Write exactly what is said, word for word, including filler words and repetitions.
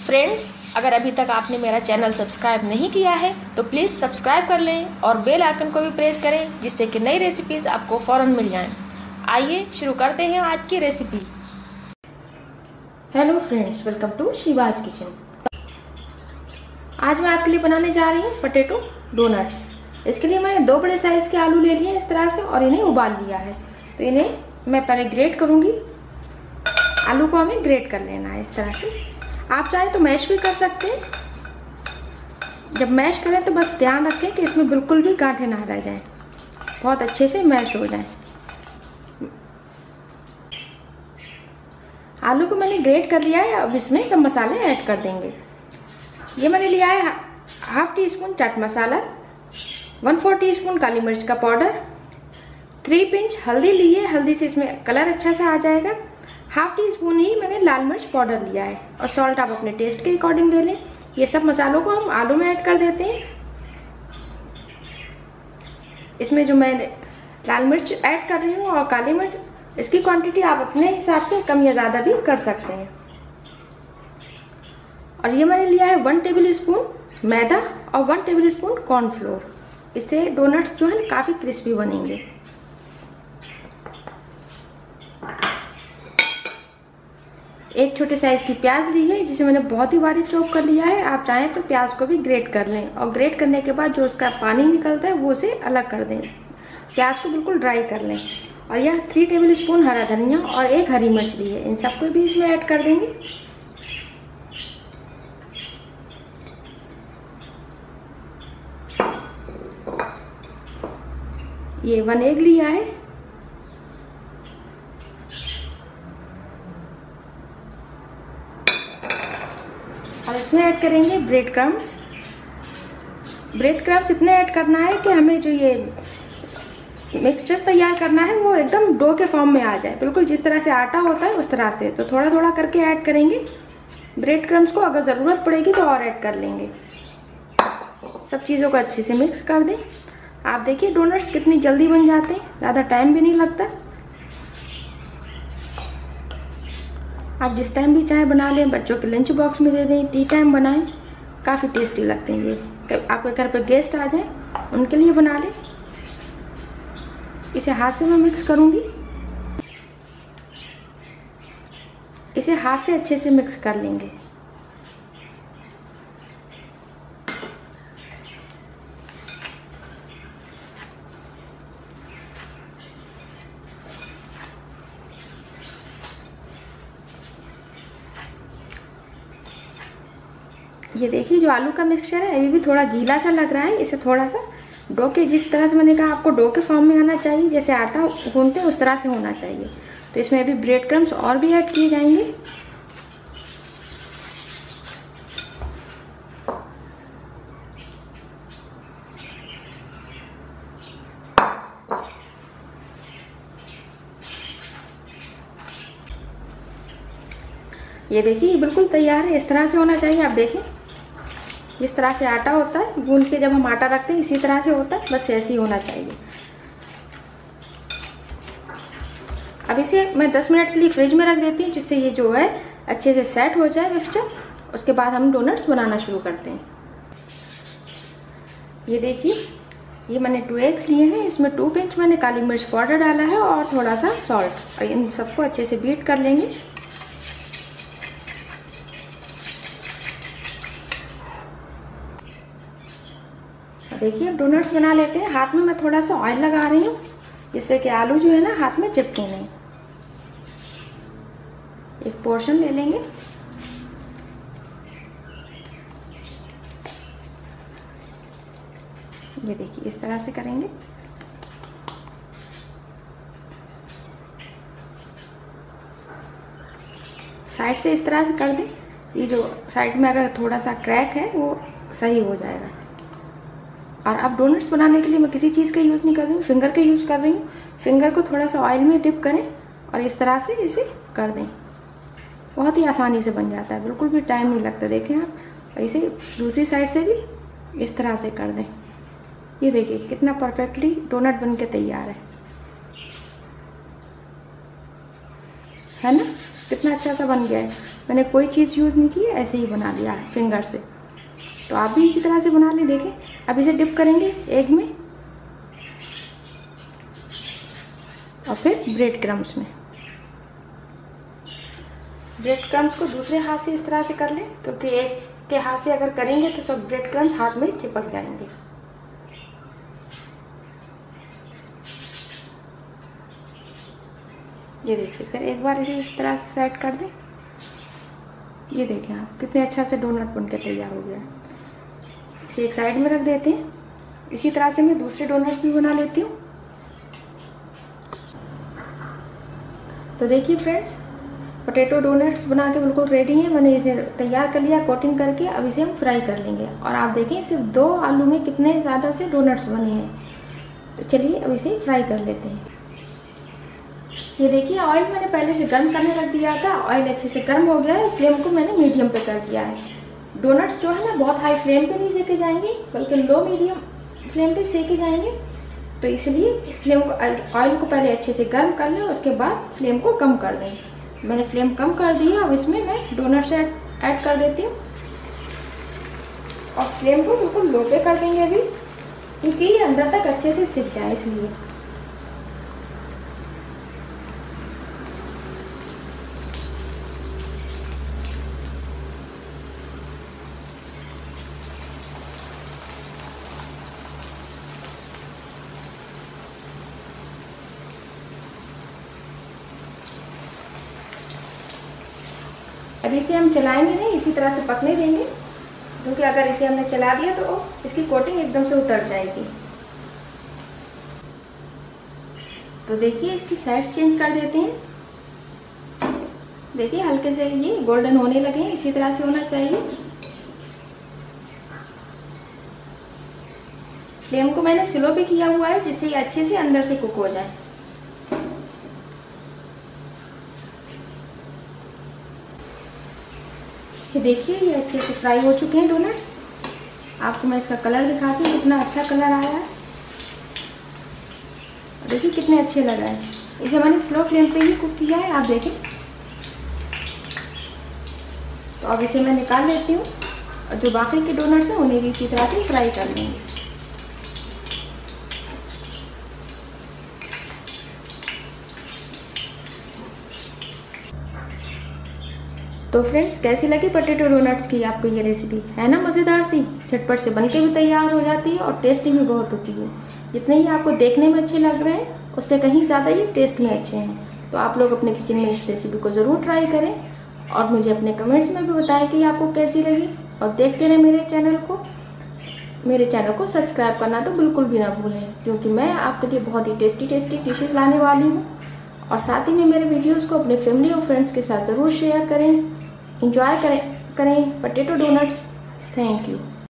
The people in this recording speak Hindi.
फ्रेंड्स, अगर अभी तक आपने मेरा चैनल सब्सक्राइब नहीं किया है तो प्लीज़ सब्सक्राइब कर लें और बेल आइकन को भी प्रेस करें, जिससे कि नई रेसिपीज़ आपको फ़ौरन मिल जाएं। आइए शुरू करते हैं आज की recipe. Hello friends, welcome to Shiva's kitchen. आज मैं आपके लिए बनाने जा रही हूँ पोटैटो डोनट्स। इसके लिए मैंने दो बड़े साइज़ के आलू ले लिए हैं इस तरह से और इन्हें उबाल लिया है। तो इन्हें मैं पहले ग्रेट करूँगी। आलू को हमें ग्रेट कर लेना है इस तरह से। आप चाहें तो मैश भी कर सकते हैं। जब मैश करें तो बस ध्यान रखें कि इसमें बिल्कुल भी गांठें ना रह जाएं, बहुत अच्छे से मैश हो जाएं। आलू को मैंने ग्रेट कर लिया है। अब इसमें सब मसाले ऐड कर देंगे। ये मैंने लिया है half teaspoon chaat masala, one four teaspoon काली मिर्च का पाउडर, थ्री पिंच हल्दी ली है, हल्दी से इसमें कलर अच्छा से आ जाएगा। हाफ टी स्पून ही मैंने लाल मिर्च पाउडर लिया है और सॉल्ट आप अपने टेस्ट के अकॉर्डिंग ले लें। ये सब मसालों को हम आलू में ऐड कर देते हैं। इसमें जो मैं लाल मिर्च ऐड कर रही हूँ और काली मिर्च, इसकी क्वांटिटी आप अपने हिसाब से कम या ज़्यादा भी कर सकते हैं। और ये मैंने लिया है वन टेबल स्पून मैदा और वन टेबल स्पून कॉर्नफ्लोर। इससे डोनट्स जो है काफ़ी क्रिस्पी बनेंगे। एक छोटे साइज की प्याज ली है जिसे मैंने बहुत ही बारीक चॉप कर लिया है। आप चाहें तो प्याज को भी ग्रेट कर लें और ग्रेट करने के बाद जो उसका पानी निकलता है वो उसे अलग कर दें। प्याज को बिल्कुल ड्राई कर लें। और यह थ्री टेबल स्पून हरा धनिया और एक हरी मिर्च ली है, इन सबको भी इसमें ऐड कर देंगे। ये वन एग लिया है। और इसमें ऐड करेंगे ब्रेड क्रम्स। ब्रेड क्रम्स इतने ऐड करना है कि हमें जो ये मिक्सचर तैयार करना है वो एकदम डो के फॉर्म में आ जाए, बिल्कुल जिस तरह से आटा होता है उस तरह से। तो थोड़ा थोड़ा करके ऐड करेंगे ब्रेड क्रम्स को। अगर ज़रूरत पड़ेगी तो और ऐड कर लेंगे। सब चीज़ों को अच्छे से मिक्स कर दें। आप देखिए डोनट्स कितनी जल्दी बन जाते हैं, ज़्यादा टाइम भी नहीं लगता। आप जिस टाइम भी चाहे बना लें, बच्चों के लंच बॉक्स में दे दें, टी टाइम बनाएं, काफ़ी टेस्टी लगते हैं ये। आपके घर पर गेस्ट आ जाए उनके लिए बना लें। इसे हाथ से मैं मिक्स करूंगी। इसे हाथ से अच्छे से मिक्स कर लेंगे। ये देखिए जो आलू का मिक्सचर है अभी भी थोड़ा गीला सा लग रहा है। इसे थोड़ा सा डो के, जिस तरह से मैंने कहा आपको डो के फॉर्म में आना चाहिए, जैसे आटा गूंथते हैं उस तरह से होना चाहिए। तो इसमें अभी ब्रेड क्रम्स और भी ऐड किए जाएंगे। ये देखिए ये बिल्कुल तैयार है। इस तरह से होना चाहिए। आप देखें जिस तरह से आटा होता है गूंद के जब हम आटा रखते हैं इसी तरह से होता है, बस ऐसे ही होना चाहिए। अब इसे मैं दस मिनट के लिए फ्रिज में रख देती हूँ, जिससे ये जो है अच्छे से सेट हो जाए मिक्सचर। उसके बाद हम डोनट्स बनाना शुरू करते हैं। ये देखिए ये मैंने टू एग्स लिए हैं। इसमें टू पिंच मैंने काली मिर्च पाउडर डाला है और थोड़ा सा सॉल्ट, और इन सबको अच्छे से बीट कर लेंगे। देखिए अब डोनट्स बना लेते हैं। हाथ में मैं थोड़ा सा ऑयल लगा रही हूँ, जिससे कि आलू जो है ना हाथ में चिपके नहीं। एक पोर्शन ले लेंगे। ये देखिए इस तरह से करेंगे। साइड से इस तरह से कर दें। ये जो साइड में अगर थोड़ा सा क्रैक है वो सही हो जाएगा। और अब डोनट्स बनाने के लिए मैं किसी चीज़ का यूज़ नहीं कर रही हूँ, फिंगर का यूज़ कर रही हूँ। फिंगर को थोड़ा सा ऑयल में डिप करें और इस तरह से इसे कर दें। बहुत ही आसानी से बन जाता है, बिल्कुल भी टाइम नहीं लगता। देखें आप, इसे दूसरी साइड से भी इस तरह से कर दें। ये देखिए कितना परफेक्टली डोनट बन के तैयार है है ना। कितना अच्छा सा बन गया है। मैंने कोई चीज़ यूज़ नहीं की है, ऐसे ही बना लिया है फिंगर से। तो आप भी इसी तरह से बना लें। देखें, अब इसे डिप करेंगे एग में और फिर ब्रेड क्रम्स में। ब्रेड क्रम्स को दूसरे हाथ से इस तरह से कर लें, क्योंकि एक के हाथ से अगर करेंगे तो सब ब्रेड क्रम्स हाथ में चिपक जाएंगे। ये देखिए, फिर एक बार इसे इस तरह से सेट कर दें। ये देखें आप, कितने अच्छा से डोनट बन के तैयार हो गया है। इसे एक साइड में रख देते हैं। इसी तरह से मैं दूसरे डोनट्स भी बना लेती हूँ। तो देखिए फ्रेंड्स, पोटैटो डोनट्स बना के बिल्कुल रेडी हैं। मैंने इसे तैयार कर लिया कोटिंग करके। अब इसे हम फ्राई कर लेंगे। और आप देखें, सिर्फ दो आलू में कितने ज़्यादा से डोनट्स बने हैं। तो चलिए अब इसे फ्राई कर लेते हैं। ये देखिए, ऑयल मैंने पहले से गर्म करने रख दिया था। ऑयल अच्छे से गर्म हो गया है। फ्लेम को मैंने मीडियम पे कर दिया है। डोनट्स जो है ना, बहुत हाई फ्लेम पे नहीं सेके जाएंगे, बल्कि लो मीडियम फ्लेम पे सेके जाएंगे। तो इसलिए फ्लेम को, ऑयल को पहले अच्छे से गर्म कर लें, उसके बाद फ्लेम को कम कर दें। मैंने फ्लेम कम कर दिया। अब इसमें मैं डोनट्स ऐड कर देती हूँ और फ्लेम को बिल्कुल लो पे कर देंगे अभी, क्योंकि ये अंदर तक अच्छे से सिक जाए इसलिए। अब इसे हम चलाएंगे नहीं, इसी तरह से पकने देंगे, क्योंकि अगर इसे हमने चला दिया तो इसकी कोटिंग एकदम से उतर जाएगी। तो देखिए, इसकी साइड्स चेंज कर देते हैं। देखिए, हल्के से ये गोल्डन होने लगे हैं। इसी तरह से होना चाहिए। फ्लेम को मैंने स्लो पे किया हुआ है, जिससे ये अच्छे से अंदर से कुक हो जाए। ये देखिए, ये अच्छे से फ्राई हो चुके हैं डोनट्स। आपको मैं इसका कलर दिखाती हूँ, कितना अच्छा कलर आया है। देखिए कितने अच्छे लग रहे हैं। इसे मैंने स्लो फ्लेम पे ही कुक किया है, आप देखें। तो अब इसे मैं निकाल लेती हूँ और जो बाकी के डोनट्स हैं उन्हें भी इसी तरह से फ्राई कर लेंगे। तो फ्रेंड्स, कैसी लगी पोटैटो डोनट्स की आपको ये रेसिपी? है ना मज़ेदार सी, झटपट से बनके भी तैयार हो जाती है और टेस्टी भी बहुत होती है। जितने ही आपको देखने में अच्छे लग रहे हैं, उससे कहीं ज़्यादा ये टेस्ट में अच्छे हैं। तो आप लोग अपने किचन में इस रेसिपी को ज़रूर ट्राई करें और मुझे अपने कमेंट्स में भी बताएं कि आपको कैसी लगी। और देखते रहें मेरे चैनल को। मेरे चैनल को सब्सक्राइब करना तो बिल्कुल भी ना भूलें, क्योंकि मैं आपके लिए बहुत ही टेस्टी टेस्टी डिशेज़ लाने वाली हूँ। और साथ ही में मेरे वीडियोज़ को अपने फैमिली और फ्रेंड्स के साथ ज़रूर शेयर करें। इंजॉय करें करें पोटैटो डोनट्स। Thank you.